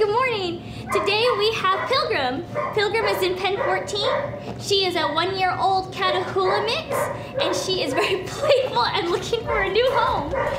good morning. Today we have Pilgrim. Pilgrim is in pen 14. She is a 1-year-old Catahoula mix, and she is very playful and looking for a new home.